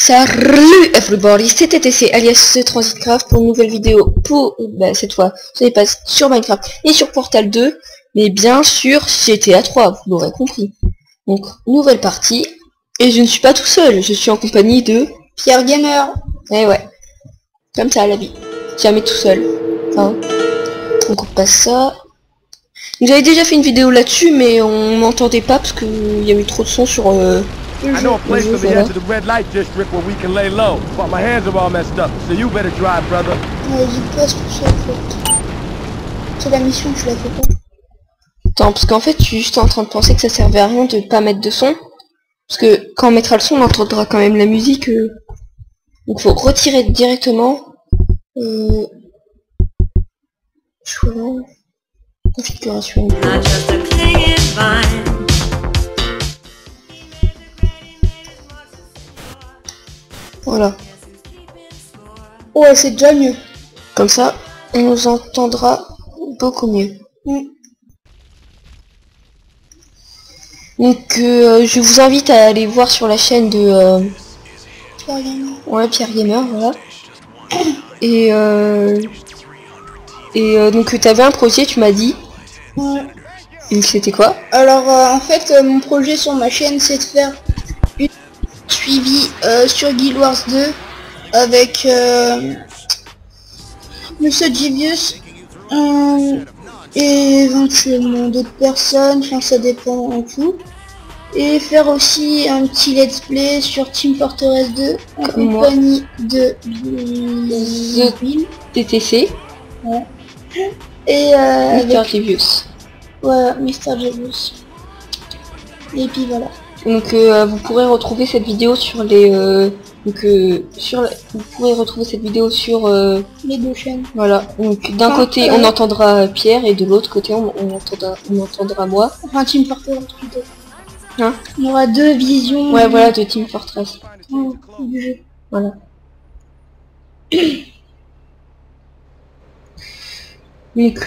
Salut everybody, c'est TTC alias Transitcraft pour une nouvelle vidéo pour, cette fois, ce n'est pas sur Minecraft et sur Portal 2, mais bien sûr GTA 3, vous l'aurez compris. Donc, nouvelle partie, et je ne suis pas tout seul, je suis en compagnie de Pierre Gamer. Eh ouais, comme ça la vie, jamais tout seul. Hein. Donc on passe ça. J'avais déjà fait une vidéo là-dessus, mais on m'entendait pas parce qu'il y a eu trop de son sur... I know a place on the edge of the red light district where we can lay low, but my hands are all messed up, so you better drive, brother. J'y passe tout seul, en fait. C'est la mission, tu la fais pas. Attends, parce qu'en fait, je suis juste en train de penser que ça servait à rien de pas mettre de son. Parce que quand on mettra le son, on entendra quand même la musique. Donc faut retirer directement. Choix. Configuration. Voilà. Ouais, c'est déjà mieux. Comme ça, on nous entendra beaucoup mieux. Donc je vous invite à aller voir sur la chaîne de Pierre Gamer. ouais, Pierre Gamer, voilà. Et donc tu avais un projet, tu m'as dit. Ouais. Et c'était quoi? Alors en fait mon projet sur ma chaîne c'est de faire une suivi sur Guild Wars 2 avec Monsieur Givius et éventuellement d'autres personnes, enfin ça dépend en tout. Et faire aussi un petit let's play sur Team Fortress 2 en compagnie de The TTC. Ouais. Et Mr. avec... Givius. Ouais, Mr. Givius. Et puis voilà. Donc vous pourrez retrouver cette vidéo sur les vous pourrez retrouver cette vidéo sur les deux chaînes. Voilà. Donc d'un côté on entendra Pierre et de l'autre côté on entendra moi. Enfin Team Fortress plutôt. Hein? Il y aura deux visions. Ouais, voilà, de Team Fortress. Du jeu. Voilà. Donc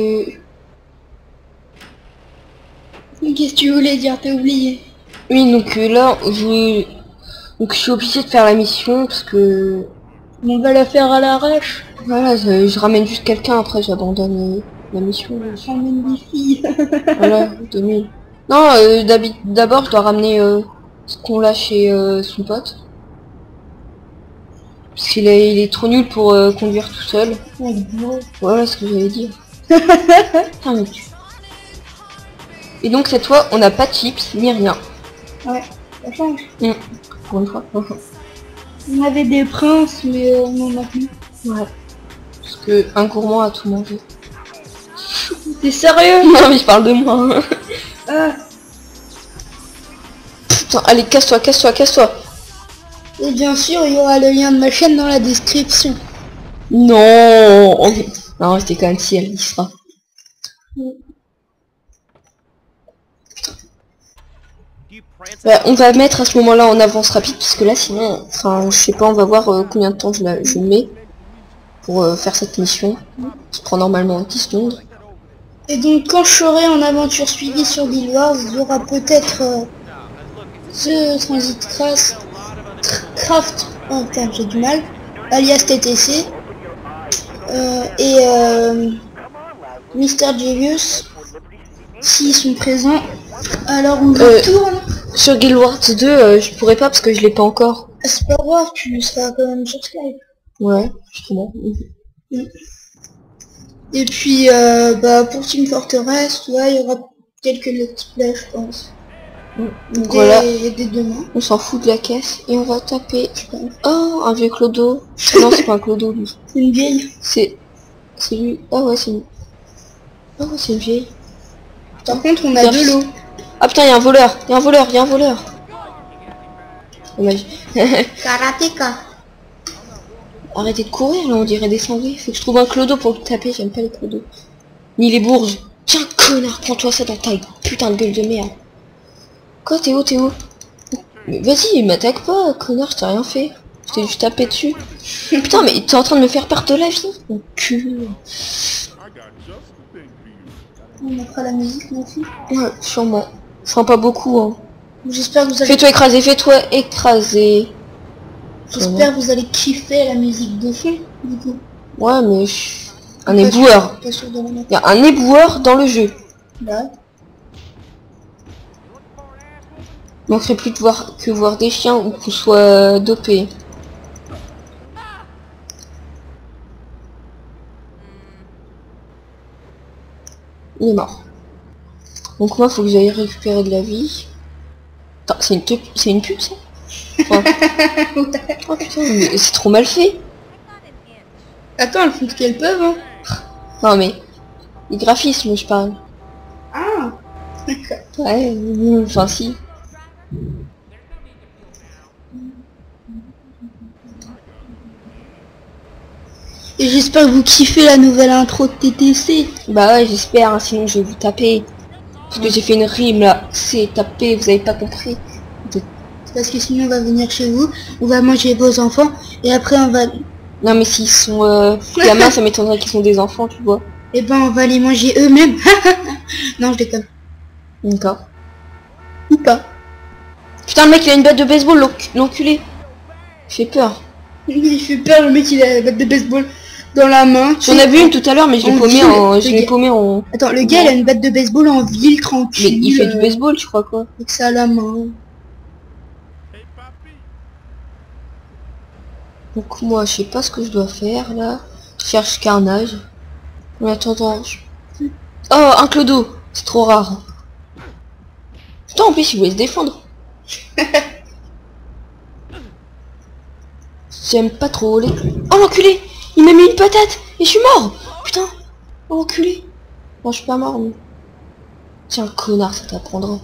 qu'est-ce que tu voulais dire? T'as oublié. oui, donc là je suis obligé de faire la mission parce que on va la faire à l'arrache. Voilà, je ramène juste quelqu'un, après j'abandonne la mission. Je ramène des filles. Voilà, 2000. Non, d'abord je dois ramener ce qu'on l'a chez son pote. Parce qu'il est trop nul pour conduire tout seul. Voilà ce que j'allais dire. Putain, mais et donc cette fois, on n'a pas de chips ni rien. Ouais, ça change. Pour une fois. On avait des princes, mais on en a plus. Ouais. Parce que un gourmand a tout mangé. T'es sérieux? Non mais je parle de moi. Ah. Putain, allez, casse-toi. Et bien sûr, il y aura le lien de ma chaîne dans la description. Non. Non, c'était quand même si elle y sera. Bah, on va mettre à ce moment-là en avance rapide parce que là sinon, enfin je sais pas, on va voir combien de temps je mets pour faire cette mission. Ça prend normalement 10 secondes. Et donc quand je serai en aventure suivie sur Guild Wars, il y aura peut-être The Transitcraft, oh putain j'ai du mal, alias TTC, et Mr. Givius, s'ils sont présents. Alors on retourne. Sur Guild Wars 2, je pourrais pas parce que je l'ai pas encore. C'est pas grave, tu seras quand même sur Skype. Ouais, justement. Et puis pour Team Fortress, tu vois, il y aura quelques let's play, je pense. Donc voilà, des demain. on s'en fout de la caisse et on va taper. Oh, un vieux clodo. Non, c'est pas un clodo lui. C'est une vieille. C'est lui. Ah ouais, c'est une... Ah ouais, c'est une vieille. Par contre, on a de l'eau. Ah putain, il y a un voleur. Dommage. Karateka. Arrêtez de courir là, on dirait des sangliers. Faut que je trouve un clodo pour le taper, j'aime pas les clodos. Ni les bourges. Tiens, connard, prends-toi ça dans ta putain de gueule de merde. Quoi, t'es où? Mais vas-y, m'attaque pas, connard, je t'ai rien fait. Je t'ai juste tapé dessus. Putain, mais t'es en train de me faire perdre de la vie. Mon cul. On mettra la musique, mon fils. Ouais, sûrement. Ce sera pas beaucoup, hein. J'espère que vous avez... Fais-toi écraser. J'espère que vous allez kiffer la musique de fond, du coup. Ouais, mais un éboueur. Pas sûr de la mettre. Il y a un éboueur dans le jeu. Là. Il manquerait plus de voir des chiens ou qu'on soit dopé. Il est mort. Donc moi, faut que j'aille récupérer de la vie. Attends, c'est une pute, ça? Oh. Oh putain, mais c'est trop mal fait. Attends, elles font ce qu'elles peuvent, hein. Non mais, les graphismes, je parle. Ah, d'accord. Ouais, enfin si. Et j'espère que vous kiffez la nouvelle intro de TTC. Bah ouais, j'espère, hein, sinon je vais vous taper. Parce que j'ai fait une rime là, c'est taper, vous avez pas compris. Parce que sinon on va venir chez vous, on va manger vos enfants, et après on va... Non mais s'ils sont gamins, ça m'étonnerait qu'ils sont des enfants, tu vois. Et ben on va les manger eux-mêmes. Non, je déconne. D'accord. Ou pas. Putain, le mec il a une batte de baseball, l'enculé. Il fait peur. Il fait peur, le mec il a la batte de baseball dans la main. J'en ai vu une tout à l'heure, mais je l'ai paumé en... Je l'ai paumé en... Attends, le gars il a une batte de baseball en ville, tranquille. Mais il fait du baseball, je crois, quoi. Avec ça à la main. Donc moi, je sais pas ce que je dois faire, là. Je cherche carnage. En attendant... Oh, un clodo. C'est trop rare. Putain, en plus, il voulait se défendre. J'aime pas trop les... Oh, l'enculé. Il m'a mis une patate. Et je suis mort. Putain. Oh, l'enculé. Non, je suis pas mort, mais... Tiens, connard, ça t'apprendra.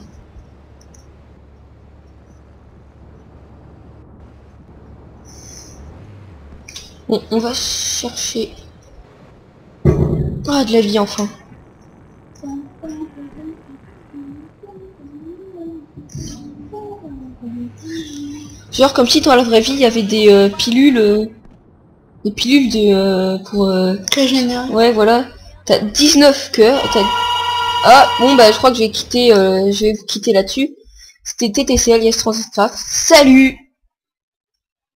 Bon, on va chercher... Ah, de la vie, enfin. Genre comme si dans la vraie vie, il y avait des pilules... des pilules de... pour... Très généreux. Ouais, voilà. T'as 19 cœurs. Ah, bon, bah, je crois que je vais quitter... je vais vous quitter là-dessus. C'était TTC alias Transitcraft. Salut!